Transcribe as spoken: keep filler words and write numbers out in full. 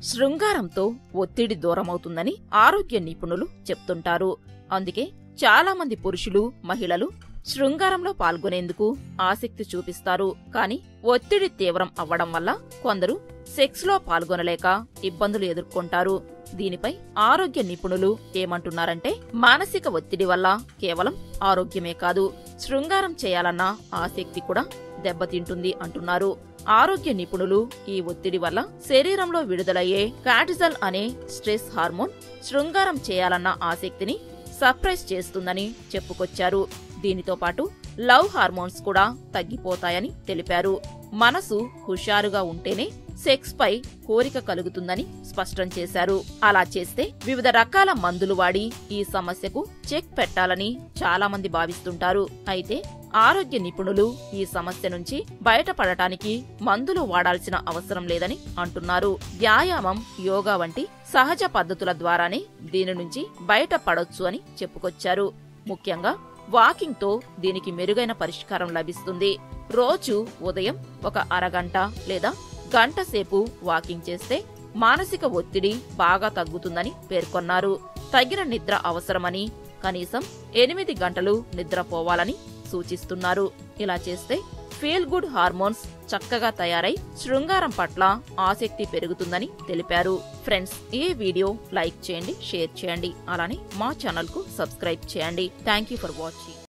శృంగారంతో ఒత్తిడి దూరమవుతుందని ఆరోగ్య నిపుణులు చెప్తుంటారు. అందుకే చాలా మంది పురుషులు, మహిళలు శృంగారంలో పాల్గొనేందుకు ఆసక్తి చూపిస్తారు. కాని ఒత్తిడి తీవ్రం అవ్వడం వల్ల కొందరు సెక్స్ లో పాల్గొనలేక ఇబ్బందులు ఎదుర్కొంటారు. దీనిపై ఆరోగ్య నిపుణులు ఏమంటున్నారంటే, మానసిక ఒత్తిడి వల్ల కేవలం ఆరోగ్యమే కాదు, శృంగారం చేయాలన్న ఆసక్తి కూడా దెబ్బతింటుంది అంటున్నారు. ఆరోగ్య నిపుణులు ఈ ఒత్తిడి వల్ల శరీరంలో విడుదలయ్యే కార్టిజాల్ అనే స్ట్రెస్ హార్మోన్ శృంగారం చేయాలన్న ఆసక్తిని సప్రెస్ చేస్తుందని చెప్పుకొచ్చారు. దీనితో పాటు లవ్ హార్మోన్స్ కూడా తగ్గిపోతాయని తెలిపారు. మనసు హుషారుగా ఉంటేనే సెక్స్ పై కోరిక కలుగుతుందని స్పష్టం చేశారు. అలా చేస్తే వివిధ రకాల మందులు వాడి ఈ సమస్యకు చెక్ పెట్టాలని చాలా మంది భావిస్తుంటారు. అయితే ఆరోగ్య నిపుణులు ఈ సమస్య నుంచి బయటపడటానికి మందులు వాడాల్సిన అవసరం లేదని అంటున్నారు. వ్యాయామం, యోగా వంటి సహజ పద్ధతుల ద్వారానే దీని నుంచి బయటపడొచ్చు అని చెప్పుకొచ్చారు. ముఖ్యంగా వాకింగ్ తో దీనికి మెరుగైన పరిష్కారం లభిస్తుంది. రోజు ఉదయం ఒక అరగంట లేదా గంట సేపు వాకింగ్ చేస్తే మానసిక ఒత్తిడి బాగా తగ్గుతుందని పేర్కొన్నారు. తగిన నిద్ర అవసరమని, కనీసం ఎనిమిది గంటలు నిద్రపోవాలని సూచిస్తున్నారు. ఇలా చేస్తే ఫీల్ గుడ్ హార్మోన్స్ చక్కగా తయారై శృంగారం పట్ల ఆసక్తి పెరుగుతుందని తెలిపారు. ఫ్రెండ్స్, ఈ వీడియో లైక్ చేయండి, షేర్ చేయండి, అలానే మా ఛానల్ కు సబ్స్క్రైబ్ చేయండి. Thank you for watching.